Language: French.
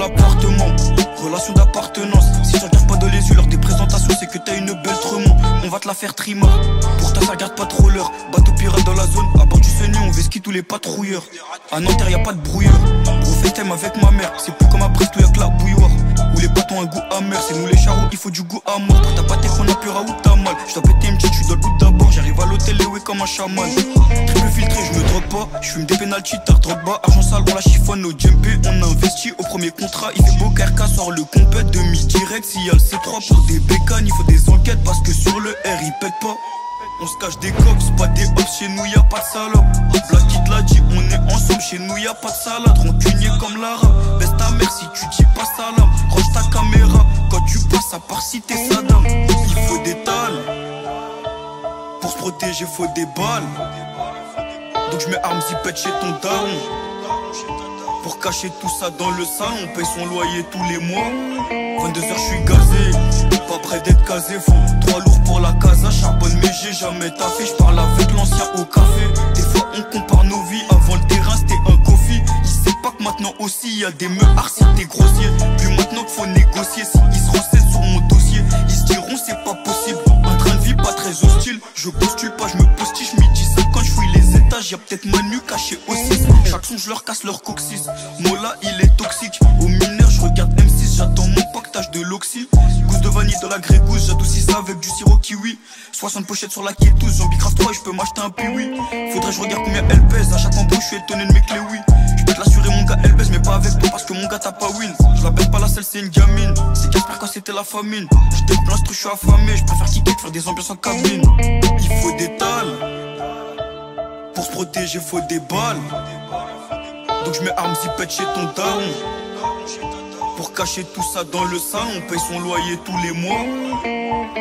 l'appartement. Relation d'appartenance. Si tu regardes pas dans les yeux lors des présentations, c'est que t'as une belle tremont. On va te la faire trima. Pour ta ça garde pas trop l'heure. Bateau pirate dans la zone. À bord du Sony, on vesquille tous les patrouilleurs. À Nanterre, y'a pas de brouilleur. Gros fait avec ma mère. C'est plus comme à Brest où y'a que la bouilloire. Où les bâtons un goût amer. C'est nous les charros, il faut du goût à mort. Pour ta pâté qu'on a peur à où t'as mal. Je dois péter une petite, je dois le bout d'abord. J'arrive à l'hôtel et ouais comme un chaman. Triple filtré, je me drogue pas. Je fume des pénalty, tard drogue bas. Argent sale, on la chiffonne au djempé. On a investi au premier contrat. Il fait beau KRK, sort le compète. Demi direct, s'il y a le C3 pour des bécanes. Il faut des enquêtes parce que sur le R il pète pas. On se cache des cox, pas des hops, chez nous y'a pas de salope. Black Kid l'a dit, on est ensemble, chez nous y'a pas de salade. Rancunier comme l'arabe, baisse ta mère si tu dis pas salam. Range ta caméra, quand tu passes à part si t'es Saddam. Il faut des talles, pour se protéger faut des balles. Donc je mets armes zipette chez ton daron. Pour cacher tout ça dans le salon, on paye son loyer tous les mois. 22h je suis gazé, pas prêt d'être casé. Faut 3 lourds pour la casa, charbonne mais j'ai jamais taffé. Je parle avec l'ancien au café. Des fois on compare nos vies, avant le terrain c'était un coffee. Il sait pas que maintenant aussi y a des meurs si t'es grossier. Puis maintenant qu'il faut négocier, si ils se renseignent sur mon dossier, ils se diront c'est pas possible. Un train de vie pas très hostile, je postule pas, je me postiche. Midi 5 quand je fouille les étages, y'a peut-être Manu caché aussi. Chaque son je leur casse leur coccyx. Mola il est toxique, au mineur je regarde M6, j'attends mon pactage de l'oxy. Gousse de vanille dans la grégousse, j'adoucis ça avec du sirop kiwi. 60 pochettes sur la quétouze, j'en bicrave 3 et je peux m'acheter un piwi. Faudrait que je regarde combien elle pèse, à chaque embrouille je suis étonné de mes clés oui. Je peux te l'assurer mon gars elle pèse mais pas avec toi parce que mon gars t'as pas win. Je la baisse pas la selle c'est une gamine, c'est Casper quand c'était la famine. Je déplace je suis affamé, je préfère kicker que faire des ambiances en cabine. Il faut des talles, pour se protéger faut des balles. Donc je mets armes zipette chez ton daron. Pour cacher tout ça dans le salon, on paye son loyer tous les mois.